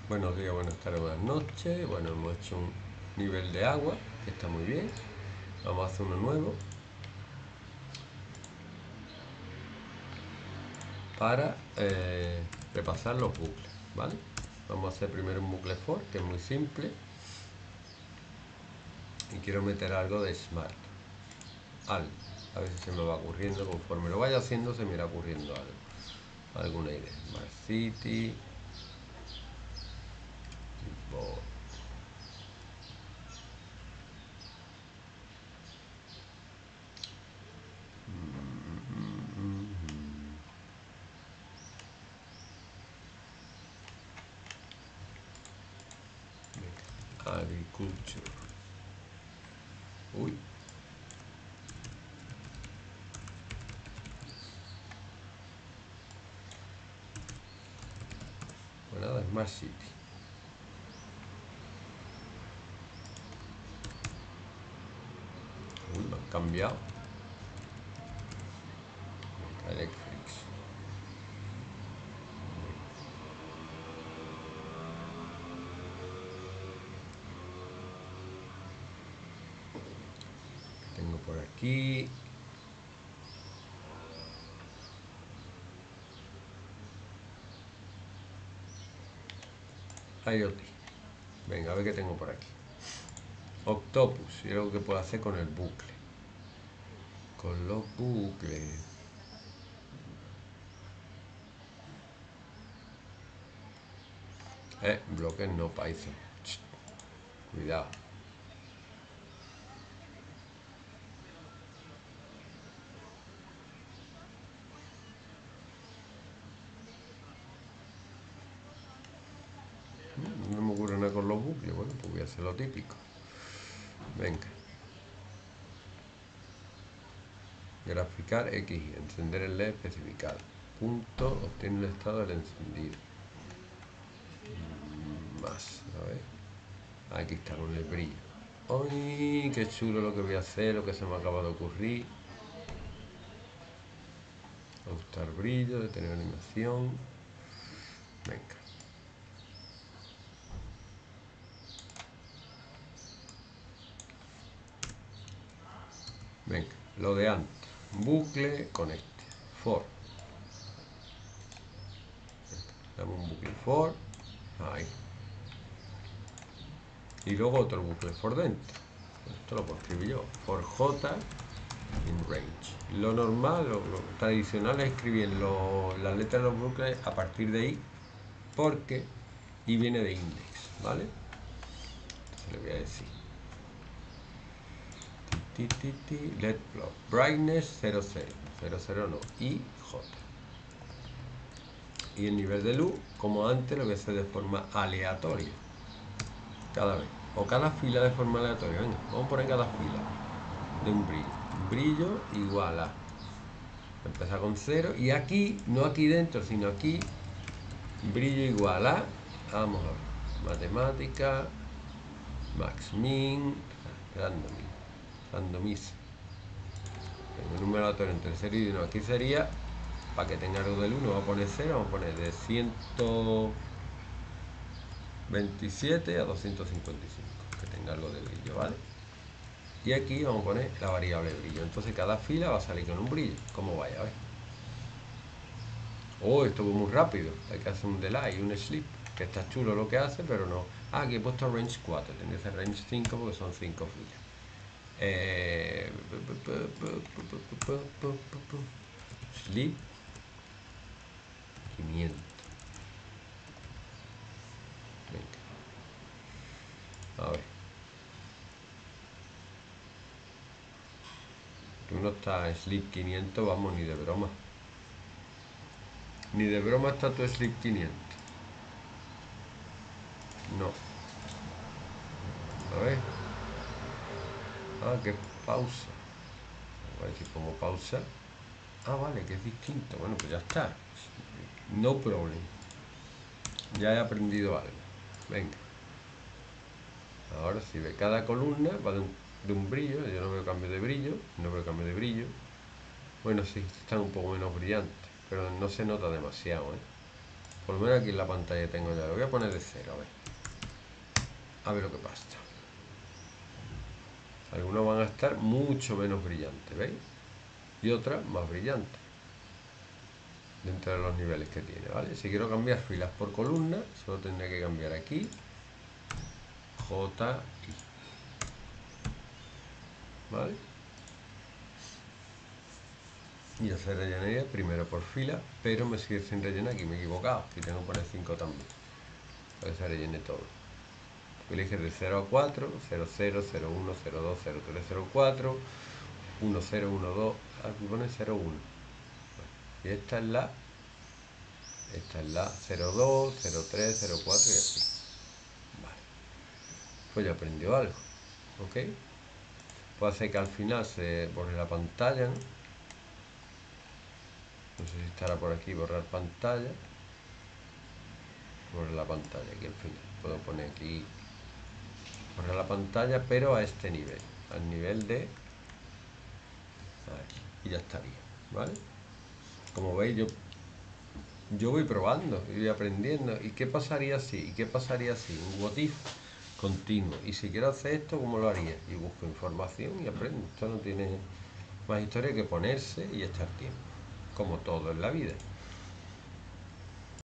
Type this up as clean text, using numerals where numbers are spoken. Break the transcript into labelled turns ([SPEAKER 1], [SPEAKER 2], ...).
[SPEAKER 1] Buenos días, buenas tardes, buenas noches. Bueno, hemos hecho un nivel de agua, que está muy bien. Vamos a hacer uno nuevo para repasar los bucles, ¿vale? Vamos a hacer primero un bucle for, que es muy simple. Y quiero meter algo de smart. Algo. A ver si se me va ocurriendo, conforme lo vaya haciendo se me irá ocurriendo algo. Alguna idea. Smart City. Agriculture. Uy. Pues nada, Smart City. Uy, lo han cambiado. Electrics. Tengo por aquí. IoT. Venga, a ver qué tengo por aquí. Octopus, y algo que puedo hacer con el bucle. Con los bucles. Bloques no Python. Cuidado. No me ocurre nada con los bucles. Bueno, pues voy a hacer lo típico. Venga. Graficar X. Encender el LED especificado. Punto. Obtiene el estado del encendido. Más. A ver. Aquí está con el brillo. ¡Ay! ¡Qué chulo lo que voy a hacer! Lo que se me acaba de ocurrir. Ajustar brillo. Detener animación. Venga. Venga, lo de antes. Bucle con este. For. Dame un bucle for. Ahí. Y luego otro bucle for dentro. Esto lo puedo escribir yo. For J in range. Lo normal, lo tradicional es escribir las letras de los bucles a partir de I. Porque I viene de index. ¿Vale? Entonces le voy a decir. Let plot. Brightness 00. 00 no. I J. Y el nivel de luz, como antes, lo voy a hacer de forma aleatoria. Cada vez. O cada fila de forma aleatoria. Venga, vamos a poner cada fila de un brillo. Brillo igual a. Empezar con 0. Y aquí, no aquí dentro, sino aquí, brillo igual a. Vamos a ver. Matemática. Max min. Randomize. El número aleatorio entre 0 y 1. Aquí sería, para que tenga algo del 1, vamos a poner 0. Vamos a poner de 127 a 255. Que tenga algo de brillo, ¿vale? Y aquí vamos a poner la variable brillo. Entonces cada fila va a salir con un brillo. Como vaya, a ver. Oh, esto va muy rápido. Hay que hacer un delay, un sleep. Que está chulo lo que hace, pero no. Ah, aquí he puesto range 4. Tendría que ser range 5 porque son 5 filas. Sleep 500. Venga. A ver. Tú no estás Sleep 500, vamos, ni de broma. Ni de broma está tu Sleep 500. No. A ver. Ah, que pausa. A ver si como pausa. Ah, vale, que es distinto. Bueno, pues ya está. No problem. Ya he aprendido algo. Venga. Ahora si ve cada columna va de un brillo. Yo no veo cambio de brillo. No veo cambio de brillo. Bueno, sí, están un poco menos brillantes. Pero no se nota demasiado, ¿eh? Por lo menos aquí en la pantalla tengo ya. Lo voy a poner de 0, a ver. A ver lo que pasa. Algunos van a estar mucho menos brillantes, ¿veis? Y otras más brillantes. Dentro de los niveles que tiene, ¿vale? Si quiero cambiar filas por columna, solo tendré que cambiar aquí J, I, ¿vale? Y ya se rellenaría primero por fila, pero me sigue sin rellenar, aquí me he equivocado, y tengo que poner 5 también, para que se rellene todo. Elige de 0 a 4, 0, 0, 0, 1, 0, 2, 0, 3, 0, 4, 1, 0, 1, 2, aquí pone 0, 1. Y esta es la 0, 2, 0, 3, 0, 4 y así. Vale. Pues ya aprendió algo, ¿ok? Puede hacer que al final se borre la pantalla, ¿no? No sé si estará por aquí, borrar pantalla. Borrar la pantalla aquí al final. Puedo poner aquí, borrar la pantalla, pero a este nivel. Al nivel de... Aquí. Y ya estaría, ¿vale? Como veis, yo voy probando y voy aprendiendo. ¿Y qué pasaría si? ¿Y qué pasaría si? Un what if continuo. Y si quiero hacer esto, ¿cómo lo haría? Y busco información y aprendo. Esto no tiene más historia que ponerse y echar tiempo. Como todo en la vida.